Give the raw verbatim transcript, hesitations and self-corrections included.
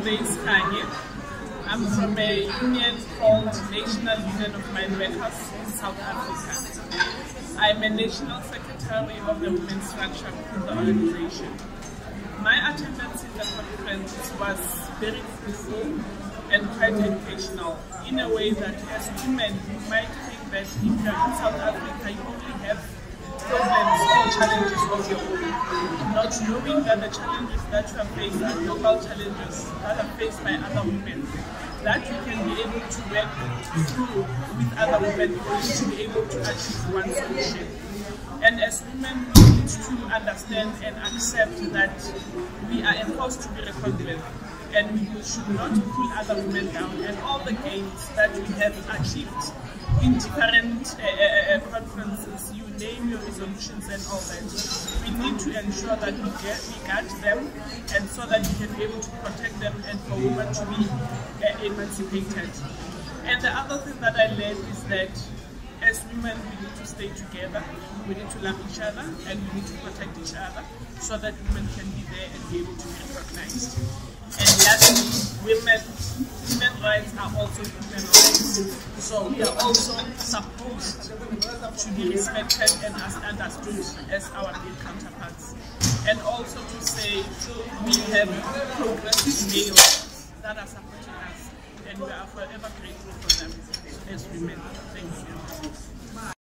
is Kanye. I'm from a union called National Union of Mine Workers in South Africa. I'm a national secretary of the women's structure in the organization. My attendance in the conference was very fruitful and quite educational, in a way that as women you might think that if you're in South Africa you only have problems or challenges of your own, not knowing that the challenges that you are faced are global challenges that are faced by other women, that you can be able to work through with other women for you to be able to achieve one solution. And as women, we need to understand and accept that we are enforced to be reckoned with, and we should not pull other women down. And all the gains that we have achieved in different uh, uh, conferences, you name your resolutions and all that, we need to ensure that we get we guard them, and so that we can be able to protect them and for women to be uh, emancipated. And the other thing that I learned is that as women, we need to stay together, we need to love each other, and we need to protect each other so that women can be there and be able to be recognized. And lastly, women, women rights are also human rights. So we are also supposed to be respected and understood as our male counterparts. And also to say we have progressive males that are supporting us, and we are forever grateful for them as women. Thank you.